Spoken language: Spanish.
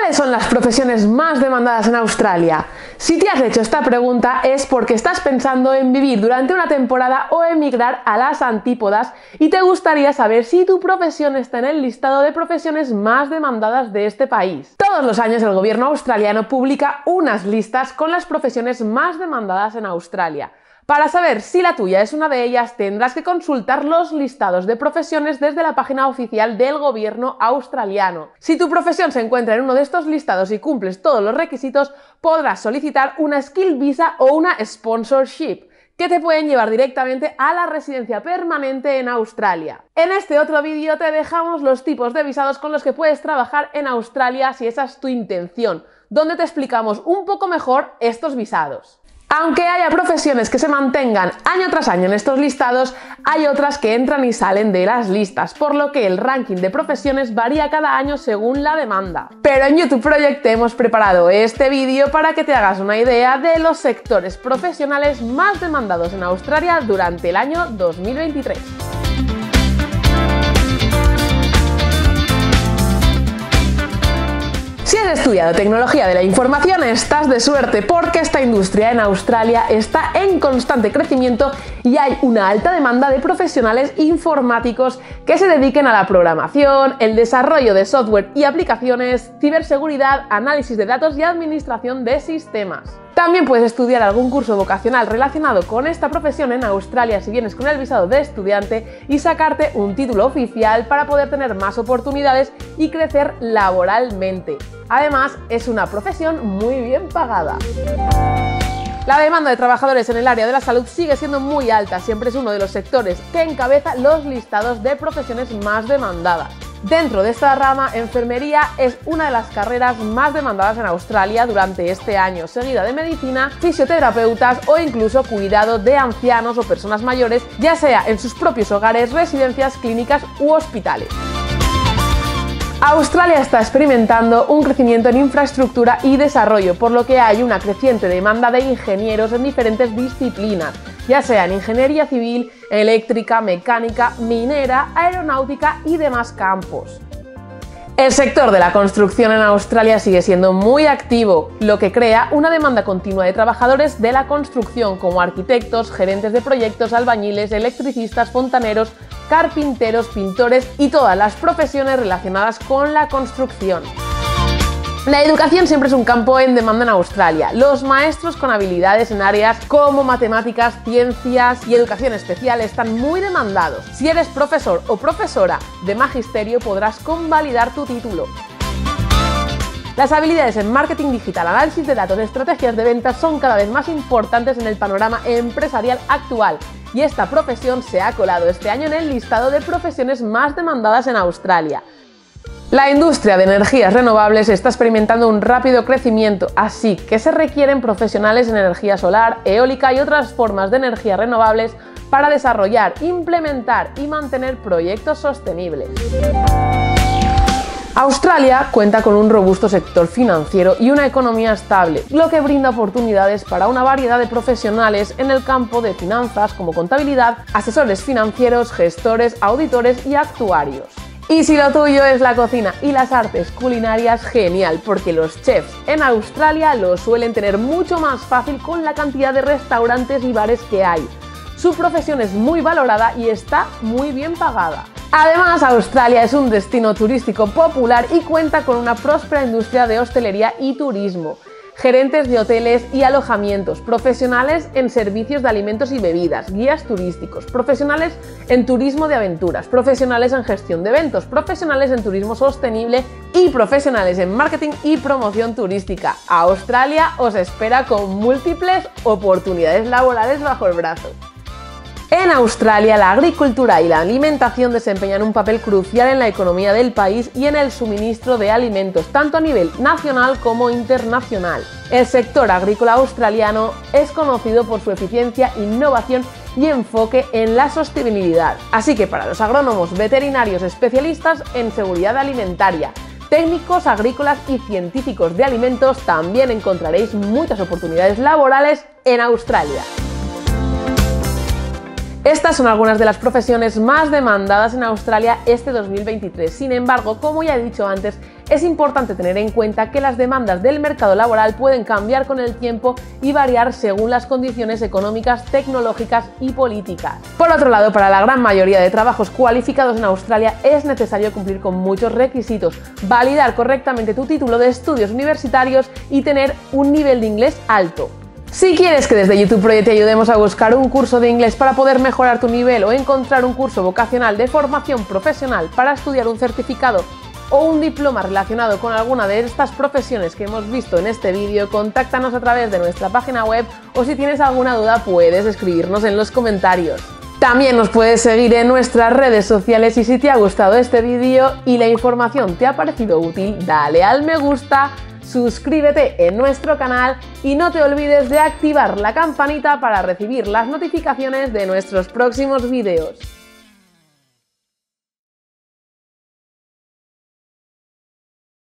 ¿Cuáles son las profesiones más demandadas en Australia? Si te has hecho esta pregunta es porque estás pensando en vivir durante una temporada o emigrar a las antípodas y te gustaría saber si tu profesión está en el listado de profesiones más demandadas de este país. Todos los años el gobierno australiano publica unas listas con las profesiones más demandadas en Australia. Para saber si la tuya es una de ellas, tendrás que consultar los listados de profesiones desde la página oficial del gobierno australiano. Si tu profesión se encuentra en uno de estos listados y cumples todos los requisitos, podrás solicitar una Skill Visa o una Sponsorship, que te pueden llevar directamente a la residencia permanente en Australia. En este otro vídeo te dejamos los tipos de visados con los que puedes trabajar en Australia si esa es tu intención, donde te explicamos un poco mejor estos visados. Aunque haya profesiones que se mantengan año tras año en estos listados, hay otras que entran y salen de las listas, por lo que el ranking de profesiones varía cada año según la demanda. Pero en YouTube Project te hemos preparado este vídeo para que te hagas una idea de los sectores profesionales más demandados en Australia durante el año 2023. Si has estudiado tecnología de la información, estás de suerte porque esta industria en Australia está en constante crecimiento y hay una alta demanda de profesionales informáticos que se dediquen a la programación, el desarrollo de software y aplicaciones, ciberseguridad, análisis de datos y administración de sistemas. También puedes estudiar algún curso vocacional relacionado con esta profesión en Australia si vienes con el visado de estudiante y sacarte un título oficial para poder tener más oportunidades y crecer laboralmente. Además, es una profesión muy bien pagada. La demanda de trabajadores en el área de la salud sigue siendo muy alta, siempre es uno de los sectores que encabeza los listados de profesiones más demandadas. Dentro de esta rama, enfermería es una de las carreras más demandadas en Australia durante este año, seguida de medicina, fisioterapeutas o incluso cuidado de ancianos o personas mayores, ya sea en sus propios hogares, residencias, clínicas u hospitales. Australia está experimentando un crecimiento en infraestructura y desarrollo, por lo que hay una creciente demanda de ingenieros en diferentes disciplinas, ya sea en ingeniería civil, eléctrica, mecánica, minera, aeronáutica y demás campos. El sector de la construcción en Australia sigue siendo muy activo, lo que crea una demanda continua de trabajadores de la construcción como arquitectos, gerentes de proyectos, albañiles, electricistas, fontaneros, carpinteros, pintores y todas las profesiones relacionadas con la construcción. La educación siempre es un campo en demanda en Australia. Los maestros con habilidades en áreas como matemáticas, ciencias y educación especial están muy demandados. Si eres profesor o profesora de magisterio, podrás convalidar tu título. Las habilidades en marketing digital, análisis de datos y estrategias de ventas son cada vez más importantes en el panorama empresarial actual y esta profesión se ha colado este año en el listado de profesiones más demandadas en Australia. La industria de energías renovables está experimentando un rápido crecimiento, así que se requieren profesionales en energía solar, eólica y otras formas de energía renovables para desarrollar, implementar y mantener proyectos sostenibles. Australia cuenta con un robusto sector financiero y una economía estable, lo que brinda oportunidades para una variedad de profesionales en el campo de finanzas como contabilidad, asesores financieros, gestores, auditores y actuarios. Y si lo tuyo es la cocina y las artes culinarias, genial, porque los chefs en Australia lo suelen tener mucho más fácil con la cantidad de restaurantes y bares que hay. Su profesión es muy valorada y está muy bien pagada. Además, Australia es un destino turístico popular y cuenta con una próspera industria de hostelería y turismo. Gerentes de hoteles y alojamientos, profesionales en servicios de alimentos y bebidas, guías turísticos, profesionales en turismo de aventuras, profesionales en gestión de eventos, profesionales en turismo sostenible y profesionales en marketing y promoción turística. Australia os espera con múltiples oportunidades laborales bajo el brazo. En Australia, la agricultura y la alimentación desempeñan un papel crucial en la economía del país y en el suministro de alimentos, tanto a nivel nacional como internacional. El sector agrícola australiano es conocido por su eficiencia, innovación y enfoque en la sostenibilidad. Así que para los agrónomos, veterinarios especialistas en seguridad alimentaria, técnicos agrícolas y científicos de alimentos, también encontraréis muchas oportunidades laborales en Australia. Estas son algunas de las profesiones más demandadas en Australia este 2023. Sin embargo, como ya he dicho antes, Es importante tener en cuenta que las demandas del mercado laboral pueden cambiar con el tiempo y variar según las condiciones económicas, tecnológicas y políticas. Por otro lado, para la gran mayoría de trabajos cualificados en Australia es necesario cumplir con muchos requisitos, validar correctamente tu título de estudios universitarios y tener un nivel de inglés alto. Si quieres que desde YouTube Project te ayudemos a buscar un curso de inglés para poder mejorar tu nivel o encontrar un curso vocacional de formación profesional para estudiar un certificado o un diploma relacionado con alguna de estas profesiones que hemos visto en este vídeo, contáctanos a través de nuestra página web o si tienes alguna duda puedes escribirnos en los comentarios. También nos puedes seguir en nuestras redes sociales y si te ha gustado este vídeo y la información te ha parecido útil, dale al me gusta, suscríbete en nuestro canal y no te olvides de activar la campanita para recibir las notificaciones de nuestros próximos vídeos.